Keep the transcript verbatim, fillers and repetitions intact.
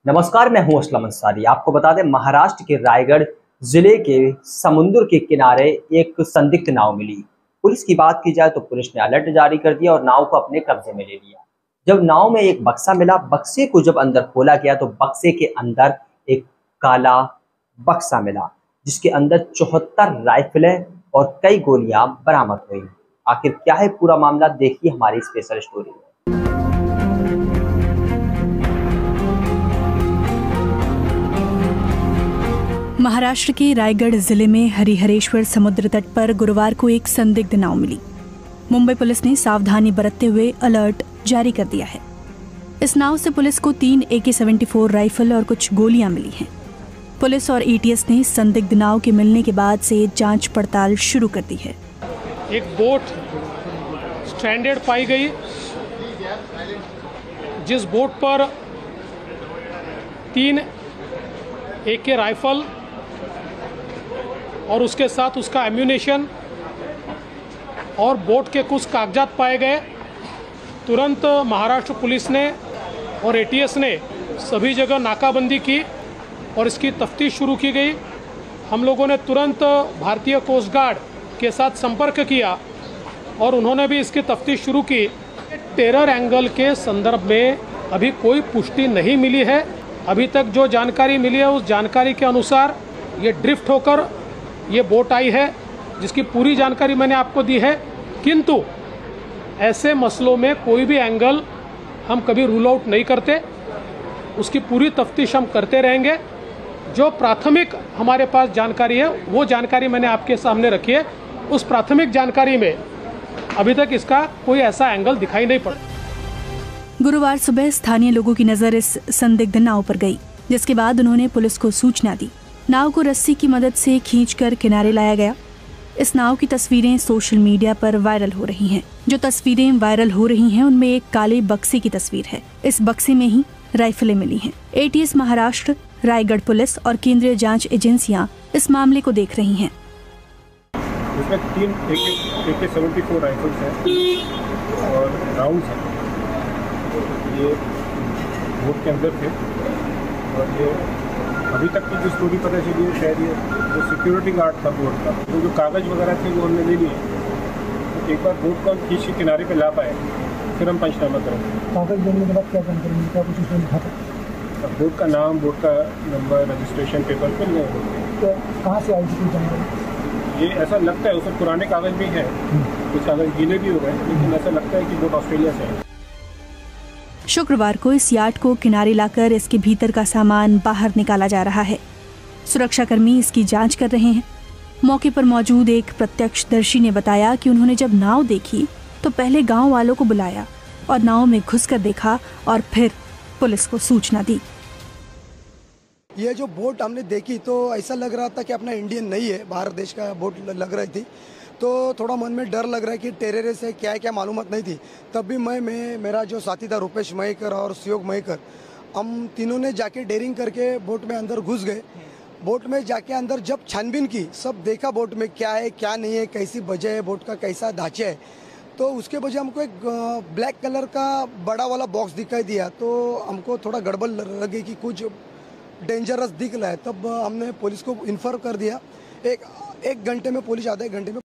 नमस्कार, मैं हूं असलम अंसारी। आपको बता दें, महाराष्ट्र के रायगढ़ जिले के समुद्र के किनारे एक संदिग्ध नाव मिली। पुलिस की बात की जाए तो पुलिस ने अलर्ट जारी कर दिया और नाव को अपने कब्जे में ले लिया। जब नाव में एक बक्सा मिला, बक्से को जब अंदर खोला गया तो बक्से के अंदर एक काला बक्सा मिला जिसके अंदर चौहत्तर राइफलें और कई गोलियां बरामद हुई। आखिर क्या है पूरा मामला, देखिए हमारी स्पेशल स्टोरी में। महाराष्ट्र के रायगढ़ जिले में हरिहरेश्वर समुद्र तट पर गुरुवार को एक संदिग्ध नाव मिली। मुंबई पुलिस ने सावधानी बरतते हुए अलर्ट जारी कर दिया है। इस नाव से पुलिस को तीन ए के सेवेंटी फोर राइफल और कुछ गोलियां मिली हैं। पुलिस और ए टी एस ने संदिग्ध नाव के मिलने के बाद से जांच पड़ताल शुरू कर दी है। एक बोट स्ट्रैंडेड पाई गई, जिस बोट पर तीन ए के राइफल और उसके साथ उसका एम्यूनेशन और बोट के कुछ कागजात पाए गए। तुरंत महाराष्ट्र पुलिस ने और ए टी एस ने सभी जगह नाकाबंदी की और इसकी तफ्तीश शुरू की गई। हम लोगों ने तुरंत भारतीय कोस्ट गार्ड के साथ संपर्क किया और उन्होंने भी इसकी तफ्तीश शुरू की। टेरर एंगल के संदर्भ में अभी कोई पुष्टि नहीं मिली है। अभी तक जो जानकारी मिली है उस जानकारी के अनुसार ये ड्रिफ्ट होकर ये बोट आई है, जिसकी पूरी जानकारी मैंने आपको दी है। किंतु ऐसे मसलों में कोई भी एंगल हम कभी रूल आउट नहीं करते, उसकी पूरी तफ्तीश हम करते रहेंगे। जो प्राथमिक हमारे पास जानकारी है वो जानकारी मैंने आपके सामने रखी है। उस प्राथमिक जानकारी में अभी तक इसका कोई ऐसा एंगल दिखाई नहीं पड़ा। गुरुवार सुबह स्थानीय लोगों की नजर इस संदिग्ध नाव पर गई, जिसके बाद उन्होंने पुलिस को सूचना दी। नाव को रस्सी की मदद से खींचकर किनारे लाया गया। इस नाव की तस्वीरें सोशल मीडिया पर वायरल हो रही हैं। जो तस्वीरें वायरल हो रही हैं उनमें एक काले बक्से की तस्वीर है। इस बक्से में ही राइफलें मिली हैं। A T S Maharashtra, Raigad police और केंद्रीय जांच एजेंसियां इस मामले को देख रही हैं। इसमें तीन ए के सेवेंटी फोर राइफल्स हैं और राउंड्स हैं। ये बोट के अंदर थे और ये अभी तक की जो स्टोरी पता चली है, शायद ये जो सिक्योरिटी गार्ड था बोट का, तो जो कागज़ वगैरह थे वो हमने ले लिए। तो एक बार बोट को हम खींच के किनारे पे ला पाए, फिर हम पंचनामा करेंगे। कागज़ लेने के बाद क्या काम करेंगे, क्या कुछ उसमें लिखा था? बोट का नाम, बोट का नंबर, रजिस्ट्रेशन पेपर फिर नहीं होते। तो कहाँ से आई थी जानकारी? ये ऐसा लगता है, उसमें पुराने कागज़ भी हैं, कुछ कागज़ गीले भी हो गए, लेकिन ऐसा लगता है कि बोट ऑस्ट्रेलिया से है। शुक्रवार को इस यार्ड को किनारे लाकर इसके भीतर का सामान बाहर निकाला जा रहा है। सुरक्षाकर्मी इसकी जांच कर रहे हैं। मौके पर मौजूद एक प्रत्यक्षदर्शी ने बताया कि उन्होंने जब नाव देखी तो पहले गांव वालों को बुलाया और नाव में घुसकर देखा और फिर पुलिस को सूचना दी। ये जो बोट हमने देखी तो ऐसा लग रहा था कि अपना इंडियन नहीं है, बाहर देश का बोट लग रही थी। तो थोड़ा मन में डर लग रहा है कि टेररिस्ट है, क्या है क्या मालूमात नहीं थी। तब भी मैं मैं मेरा जो साथी था रुपेश मयेकर और सुयोग मयेकर, हम तीनों ने जाके डेयरिंग करके बोट में अंदर घुस गए। बोट में जाके अंदर जब छानबीन की, सब देखा बोट में क्या है क्या नहीं है, कैसी वजह है, बोट का कैसा ढांचा है। तो उसके वजह हमको एक ब्लैक कलर का बड़ा वाला बॉक्स दिखाई दिया, तो हमको थोड़ा गड़बड़ लगी कि कुछ डेंजरस दिख रहा है। तब हमने पुलिस को इन्फॉर्म कर दिया। एक एक घंटे में पुलिस, आधे घंटे में